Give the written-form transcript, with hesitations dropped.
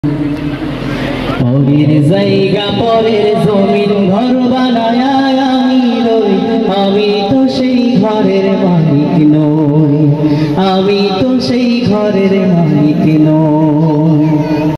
পরের জায়গা পরের জমিন ঘর বানায় আমি রই, আমি তো সেই ঘরের মালিক নই, আমি তো সেই ঘরের মালিক নই।